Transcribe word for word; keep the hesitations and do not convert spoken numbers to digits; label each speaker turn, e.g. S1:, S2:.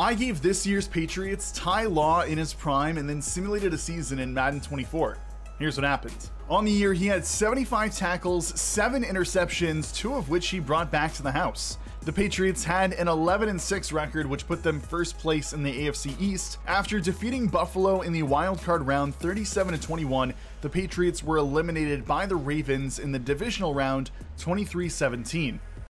S1: I gave this year's Patriots Ty Law in his prime and then simulated a season in Madden twenty-four. Here's what happened. On the year, he had seventy-five tackles, seven interceptions, two of which he brought back to the house. The Patriots had an eleven and six record, which put them first place in the A F C East. After defeating Buffalo in the wildcard round thirty-seven to twenty-one, the Patriots were eliminated by the Ravens in the divisional round twenty-three seventeen.